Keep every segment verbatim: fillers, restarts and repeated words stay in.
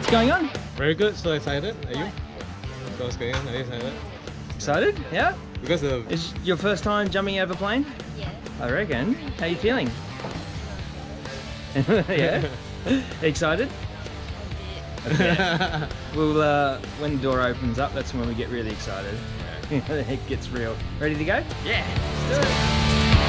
What's going on? Very good, so excited. Are you? So what's going on? Are you excited? Excited? Yeah? Because of... Is your first time jumping out of a plane? Yeah. I reckon. How are you feeling? Yeah? Excited? Okay. We'll, uh, when the door opens up, that's when we get really excited. It gets real. Ready to go? Yeah! Let's do it!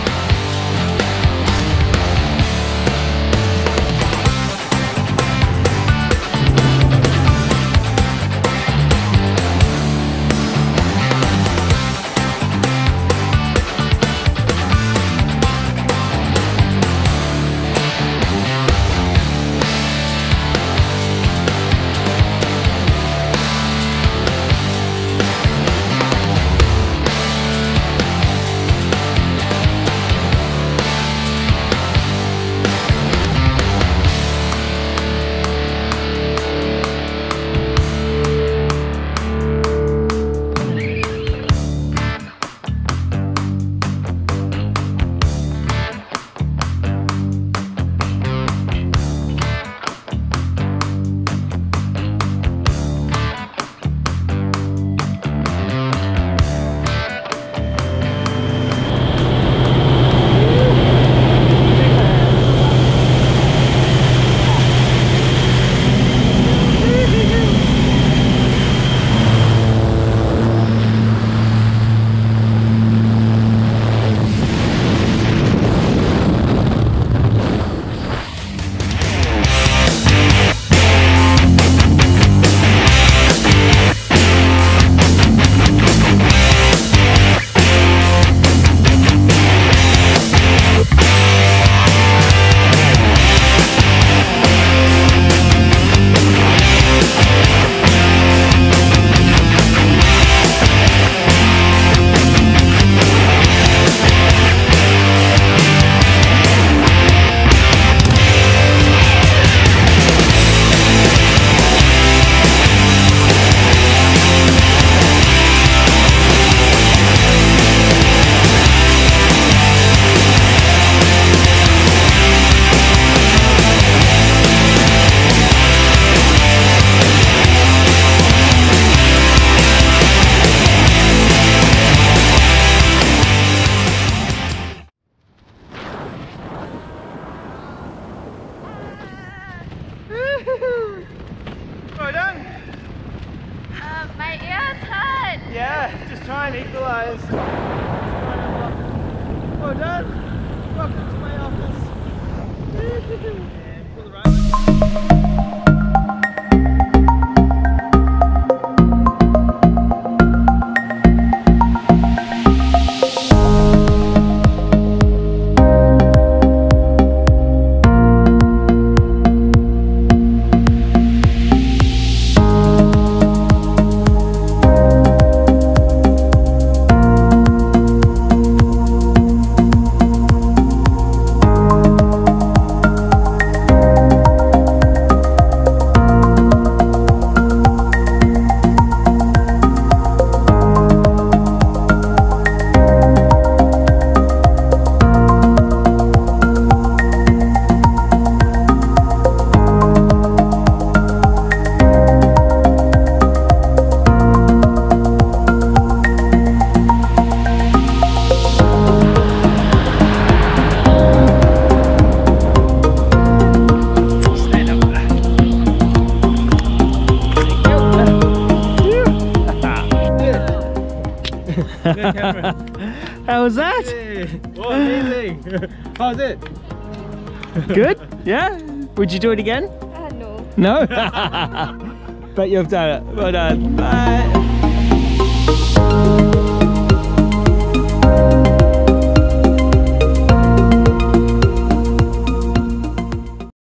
Well done! Uh, my ears hurt! Yeah, just try and equalise. Well done! Welcome to my office. And pull the right. How was that? Hey. Oh, amazing! How's it? Good? Yeah? Would you do it again? Uh, no. No? But you've done it. Well done. Bye.